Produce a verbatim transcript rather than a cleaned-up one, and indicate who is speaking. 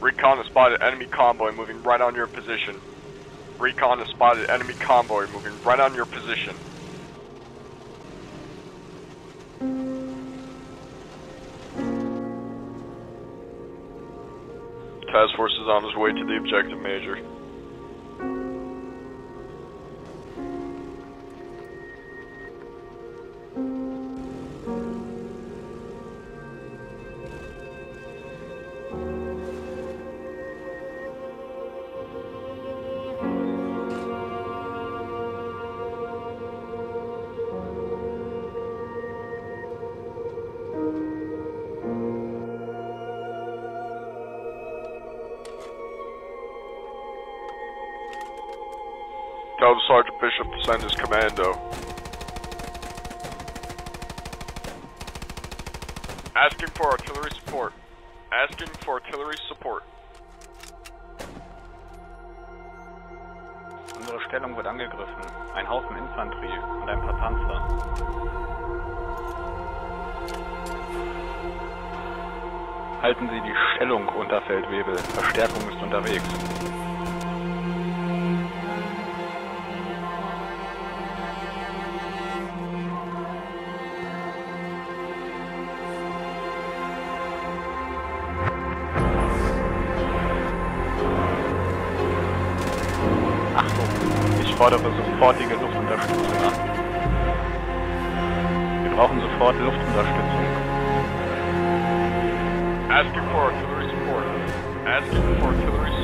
Speaker 1: Recon has spotted enemy convoy moving right on your position. Recon has spotted enemy convoy moving right on your position. Task force is on his way to the objective, Major. Tell Sergeant Bishop to send his commando. Asking for artillery support. Asking for artillery support.
Speaker 2: Unsere Stellung wird angegriffen. Ein Haufen Infanterie und ein paar Panzer. Halten Sie die Stellung, Unterfeldwebel. Verstärkung ist unterwegs. Ich fordere sofortige Luftunterstützung an. Wir brauchen sofort Luftunterstützung.
Speaker 1: Asking for artillery support. Asking for artillery support.